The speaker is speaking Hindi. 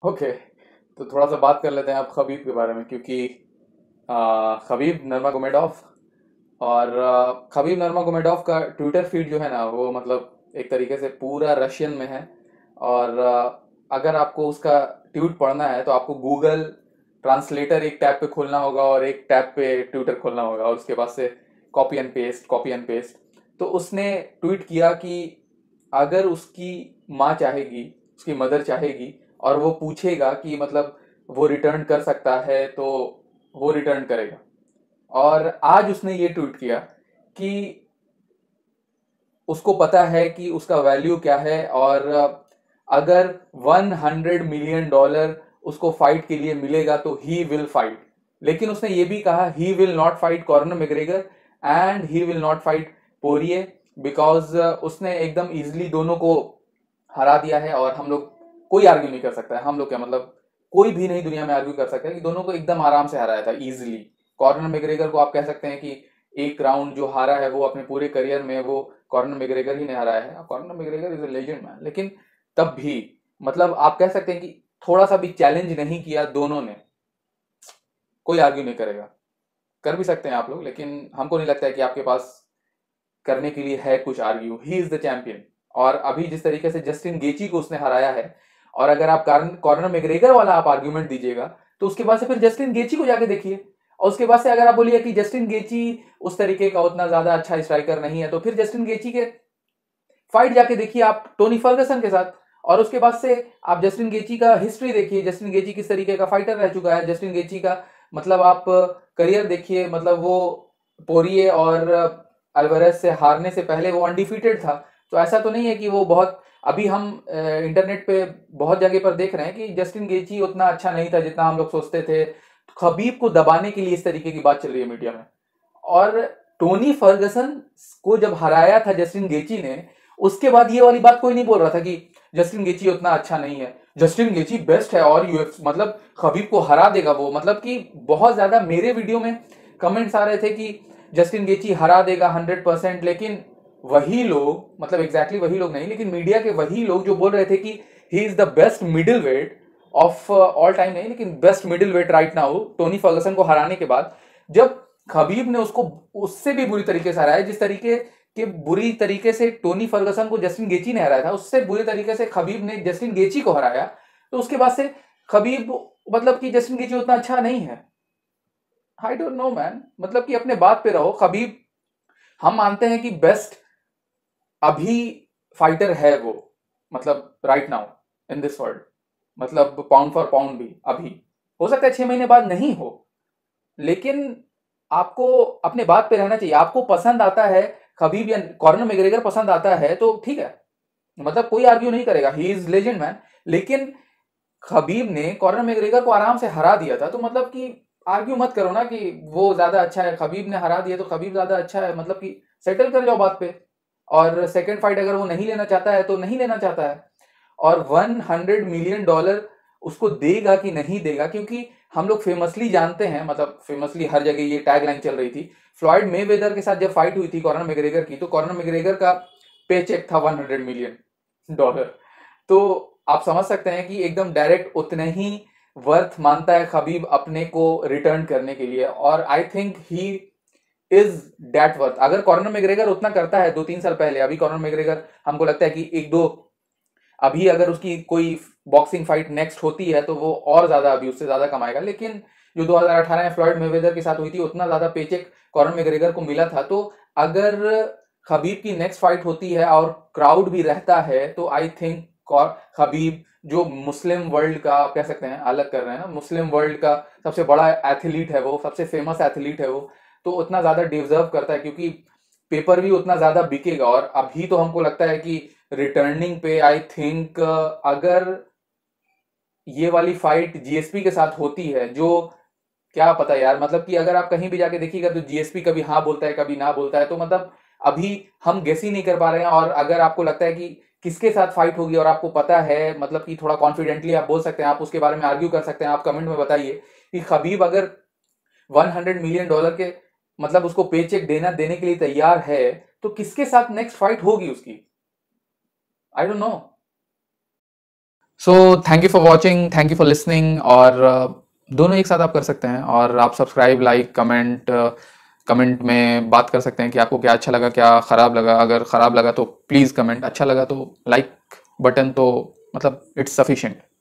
ओके। तो थोड़ा सा बात कर लेते हैं आप खबीब के बारे में, क्योंकि खबीब नर्मागोमेडोव और खबीब नर्मागोमेडोव का ट्विटर फीड जो है ना, वो मतलब एक तरीके से पूरा रशियन में है। और अगर आपको उसका ट्वीट पढ़ना है तो आपको गूगल ट्रांसलेटर एक टैब पे खोलना होगा और एक टैब पे ट्विटर खोलना होगा, और उसके बाद से copy and paste, copy and paste. तो उसने ट्वीट किया कि अगर उसकी माँ चाहेगी, उसकी मदर चाहेगी, और वो पूछेगा कि मतलब वो रिटर्न कर सकता है, तो वो रिटर्न करेगा। और आज उसने ये ट्वीट किया कि उसको पता है कि उसका वैल्यू क्या है, और अगर 100 मिलियन डॉलर उसको फाइट के लिए मिलेगा तो ही विल फाइट। लेकिन उसने ये भी कहा he will not fight Conor McGregor and he will not fight Poirier, because उसने एकदम इजिली दोनों को हरा दिया है। और हम लोग, कोई आर्ग्यू नहीं कर सकता है, हम लोग क्या मतलब कोई भी नहीं दुनिया में आर्ग्यू कर सकता है कि दोनों को एकदम आराम से हराया था इजिली। कॉर्नर मैग्रेगर को आप कह सकते हैं कि एक राउंड जो हारा है वो अपने पूरे करियर में वो कॉर्नर मैग्रेगर ही ने हराया है। Conor McGregor is a legend man, लेकिन तब भी मतलब आप कह सकते हैं कि थोड़ा सा भी चैलेंज नहीं किया दोनों ने, कोई आर्ग्यू नहीं करेगा। कर भी सकते हैं आप लोग, लेकिन हमको नहीं लगता है कि आपके पास करने के लिए है कुछ argue. He is the champion. और अभी जिस तरीके से जस्टिन गेची को उसने हराया है, और अगर आप कॉर्नर मैग्रेगर वाला आप आर्ग्यूमेंट दीजिएगा, तो उसके बाद से फिर जस्टिन गेची को जाके देखिए। और उसके बाद से अगर आप बोलिए कि जस्टिन गेची उस तरीके का उतना ज्यादा अच्छा स्ट्राइकर नहीं है, तो फिर जस्टिन गेची के फाइट जाके देखिए आप टोनी फर्गसन के साथ। और उसके बाद से आप जस्टिन गेची का हिस्ट्री देखिए, जस्टिन गेची किस तरीके का फाइटर रह चुका है। जस्टिन गेची का मतलब आप करियर देखिए, मतलब वो पोरिये और अल्वारेज से हारने से पहले वो अनडिफीटेड था। तो ऐसा तो नहीं है कि वो बहुत, अभी हम इंटरनेट पे बहुत जगह पर देख रहे हैं कि जस्टिन गेची उतना अच्छा नहीं था जितना हम लोग सोचते थे। खबीब को दबाने के लिए इस तरीके की बात चल रही है मीडिया में। और टोनी फर्गसन को जब हराया था जस्टिन गेची ने, उसके बाद ये वाली बात कोई नहीं बोल रहा था कि जस्टिन गेची उतना अच्छा नहीं है। जस्टिन गेची बेस्ट है और यूएफ मतलब खबीब को हरा देगा वो। मतलब कि बहुत ज्यादा मेरे वीडियो में कमेंट्स आ रहे थे कि जस्टिन गेची हरा देगा 100%। लेकिन वही लोग, मतलब एग्जैक्टली वही लोग नहीं, लेकिन मीडिया के वही लोग जो बोल रहे थे कि he is the best middleweight of all time, नहीं लेकिन best middleweight right now, Tony Ferguson को हराने के बाद, जब खबीब ने उसको उससे भी बुरी तरीके से हराया, जिस तरीके के बुरी तरीके से टोनी फर्गसन को जस्टिन गेची ने हराया था, उससे बुरी तरीके से खबीब ने जस्टिन गेची को हराया। तो उसके बाद से खबीब, मतलब कि जस्टिन गेची उतना अच्छा नहीं है। आई डोंट नो मैन, मतलब कि अपने बात पे रहो। खबीब हम मानते हैं कि बेस्ट अभी फाइटर है वो, मतलब right now in this world, मतलब पाउंड फॉर पाउंड भी अभी। हो सकता है 6 महीने बाद नहीं हो, लेकिन आपको अपने बात पे रहना चाहिए। आपको पसंद आता है खबीब या कॉर्नर मैग्रेगर पसंद आता है तो ठीक है, मतलब कोई आर्ग्यू नहीं करेगा, ही इज लेजेंड मैन। लेकिन खबीब ने कॉर्नर मैग्रेगर को आराम से हरा दिया था, तो मतलब कि आर्ग्यू मत करो ना कि वो ज्यादा अच्छा है, खबीब ने हरा दिया तो खबीब ज्यादा अच्छा है। मतलब कि सेटल कर जाओ बात पे। और सेकंड फाइट अगर वो नहीं लेना चाहता है तो नहीं लेना चाहता है। और 100 मिलियन डॉलर उसको देगा कि नहीं देगा, क्योंकि हम लोग फेमसली जानते हैं, मतलब फेमसली हर जगह ये टैग लाइन चल रही थी। फ्लॉयड मेवेदर के साथ जब फाइट हुई थी कॉर्नर मैग्रेगर की, तो कॉर्नर मैग्रेगर का पे चेक था 100 मिलियन डॉलर। तो आप समझ सकते हैं कि एकदम डायरेक्ट उतने ही वर्थ मानता है खबीब अपने को रिटर्न करने के लिए। और I think he is that worth. अगर कॉर्नर मैग्रेगर उतना करता है 2-3 साल पहले, अभी कॉर्नर मैग्रेगर हमको लगता है कि एक दो, अभी अगर उसकी कोई बॉक्सिंग फाइट नेक्स्ट होती है तो वो और ज्यादा अभी उससे ज्यादा कमाएगा। लेकिन जो 2018 में फ्लॉयड मेवेदर के साथ हुई थी, उतना ज्यादा पेचेक कॉर्नर मैग्रेगर को मिला था। तो अगर खबीब की नेक्स्ट फाइट होती है और क्राउड भी रहता है, तो आई थिंक खबीब, जो मुस्लिम वर्ल्ड का आप कह सकते हैं, अलग कर रहे हैं ना, मुस्लिम वर्ल्ड का सबसे बड़ा एथलीट है वो, सबसे फेमस एथलीट है वो, तो उतना ज्यादा डिजर्व करता है, क्योंकि पेपर भी उतना ज्यादा बिकेगा। और अभी तो हमको लगता है कि रिटर्निंग पे आई थिंक अगर ये वाली फाइट जीएसपी के साथ होती है, जो क्या पता यार, मतलब कि अगर आप कहीं भी जाके देखिएगा तो जीएसपी कभी हाँ बोलता है कभी ना बोलता है। तो मतलब अभी हम गेस ही नहीं कर पा रहे हैं। और अगर आपको लगता है कि किसके साथ फाइट होगी और आपको पता है, मतलब कि थोड़ा कॉन्फिडेंटली आप बोल सकते हैं, आप उसके बारे में आर्ग्यू कर सकते हैं, आप कमेंट में बताइए कि खबीब अगर 100 मिलियन डॉलर के मतलब उसको पे चेक देने के लिए तैयार है, तो किसके साथ नेक्स्ट फाइट होगी उसकी। I don't know. So thank you for watching, thank you for listening. और दोनों एक साथ आप कर सकते हैं, और आप सब्सक्राइब, लाइक, कमेंट में बात कर सकते हैं कि आपको क्या अच्छा लगा, क्या ख़राब लगा। अगर ख़राब लगा तो प्लीज़ कमेंट, अच्छा लगा तो लाइक बटन तो मतलब इट्स सफिशिएंट।